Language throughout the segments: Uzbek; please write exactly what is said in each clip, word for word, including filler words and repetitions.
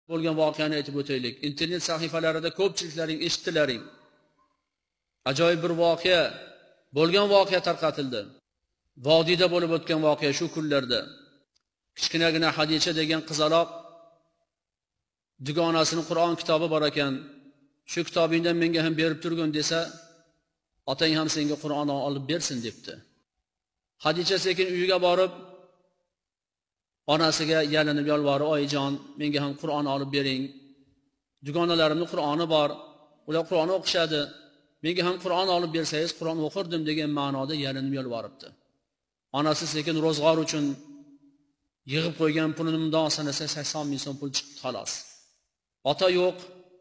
bo'lgan voqeani aytib o'taylik. Internet sahifalarida ko'pchiliklaring eshitdilaring. Ajoyib bir voqea, bo'lgan voqea tarqatildi. Vodiyda bo'lib o'tgan voqea shu kunlarda. Kichkinagina Hadicha degan qizaloq dugonasining Qur'on kitobi bor ekan. Shu kitobingdan menga ham berib turgin desa, otang ham senga Qur'on olib bersin debdi. Hadicha sekin uyiga borib onasiga yalinib yolvorib, "Oyijon, menga ham Qur'on olib bering. Dugonalarimning Qur'oni bor. Ular Qur'on o'qishadi. Menga ham Qur'on olib bersangiz, Qur'on o'qirdim" degan ma'noda yalinib yolvoribdi. Onasi sekin ro'zg'or uchun yig'ib qo'ygan pulini mundoq sanasa sakson ming so'm pul chiqdi xolos. Ota yo'q.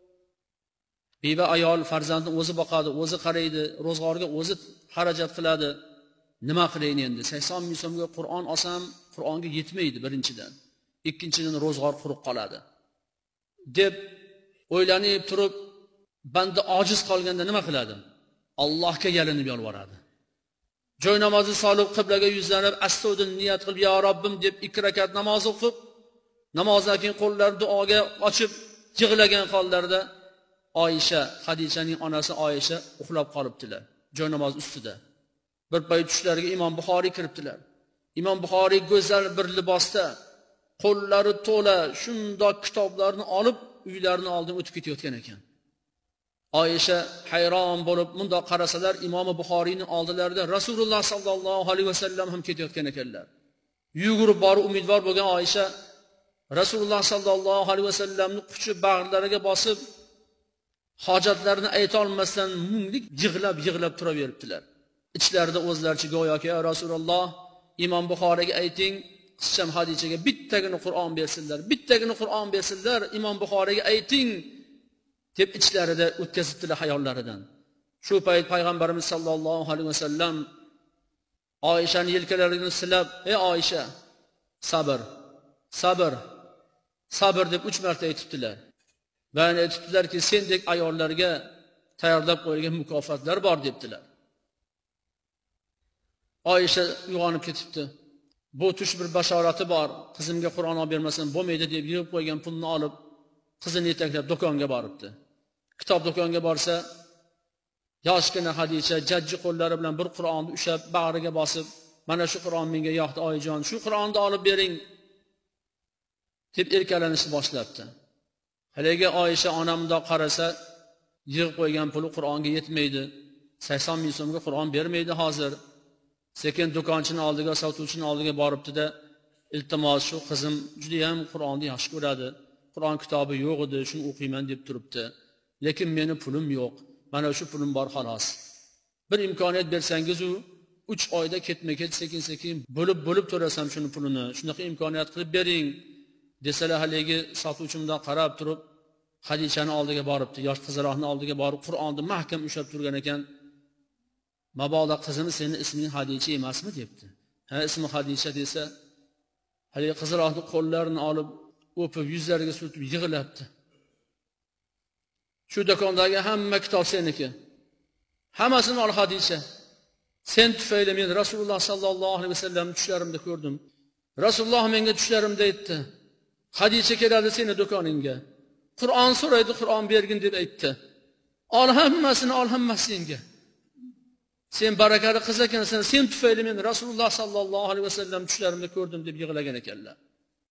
Beva ayol farzandni o'zi boqadi, o'zi qaraydi, ro'zg'orga o'zi xarajat qiladi. Nima qilayin endi? sakson ming so'mga Qur'on olsam, Qur'onga yetmaydi birinchidan. Ikkinchidan ro'zg'or quruq qoladi. deb o'ylanib turib, banda ojiz qolganda nima qiladi? Allohga yalinib yolvoradi. Joy namozi solib qiblaga yuzlanib, astag'firullah niyat qilib, "Ya Robbim" deb ikki rakat namoz o'qib, namozdan keyin qo'llarini duoga ochib yig'lagan hollarda Oyisha, Hadichaning onasi Oyisha uxlab qolibdilar. Joy namoz ustida. Bir payt tushlariga Imom Buxoriy kiribdilar. Imom Buxoriy go'zal bir libosda, qo'llari to'la shundoq kitoblarni olib, uylarining oldidan o'tib ketayotgan ekan. Oyisha hayron bo'lib mundoq qarasalar, Imom Buxoriyning oldilarida Rasululloh sallallohu alayhi vasallam ham ketayotgan ekanlar. Yugurib borib umidvor bo'lgan Oyisha Rasululloh sallallohu alayhi vasallamni quchib bag'rlariga bosib, hojatlarini ayta olmasdan munglik yig'lab-yig'lab turaveribdilar. İchlarida o'zlaricha go'yoki, "Ya Rasululloh, Imom Buxoriyga ayting, qizcham Hadichaga bittagina Qur'on bersinlar, bittagina Qur'on bersinlar, Imom Buxoriyga ayting" deb ichlarida o'tkazibdilar hayollaridan. Shu payt payg'ambarimiz sallallohu alayhi vasallam Oyishani yelkalaridan silab, "Ey Oyisha, sabr, sabr, sabr" deb uch marta aytibdilar. Va aytibdilarki, "Sendek ayollarga tayyorlab qo'yilgan mukofotlar bor" debdilar. Oyisha uyg'onib ketibdi. Bu tush bir bashorati bor. Qizimga Qur'on olib bermasam bo'lmaydi deb yig'ib qo'ygan pulni olib, qizini yetaklab do'konga boribdi. Kitob do'konga borsa, yoshgina Hadicha jajji qo'llari bilan bir Qur'onni ushlab bag'riga bosib, "Mana shu Qur'on menga yoqdi oyijon, shu Qur'onni olib bering" deb erkalanishni boshlabdi. Haligi Oyisha onamda qarasa, yig'ib qo'ygan puli Qur'onga yetmaydi. sakson ming so'mga Qur'on bermaydi hozir. Sekin do'konchining oldiga, sotuvchining oldiga boribdi-da, "Iltimos, shu qizim juda ham Qur'onni yaxshi ko'radi. Qur'on kitobi yo'q edi, shuni o'qiyman deb turibdi. Lekin meni pulim yo'q. Mana shu pulim bor xolos. Bir imkoniyat bersangiz u uch oyda ketma-ket sekin-sekin bo'lib-bo'lib to'lasam shuni pulini. Shunaqa imkoniyat qilib bering" desalar, haligi sotuvchimdan qarab turib, Hadichaning oldiga boribdi, yosh qizaloqning oldiga borib Qur'onni mahkam ushlab turgan ekan. "Mabodo qizim, seni isming Hadicha emasmi?" debdi. "Ha, ismi Hadicha" desa, haligi qizaloqning qo'llarini olib, o'pib, yuzlariga surtib yig'labdi. "Shu do'kondagi hamma kitob seniki. Hammasini ol Hadicha. Sen tufayli men Rasululloh sallallohu alayhi vasallam tushlarimda ko'rdim. Rasululloh menga tushlarimda aytdi, Hadicha keladi seni do'koningga. Qur'on so'raydi, Qur'on bergin deb aytdi. Ol hammasini, ol hammasi senga. Sen barakali qiz ekansan, sen tufayli men Rasululloh sallallohu alayhi vasallam tushlarimda ko'rdim" deb yig'lagan ekanlar.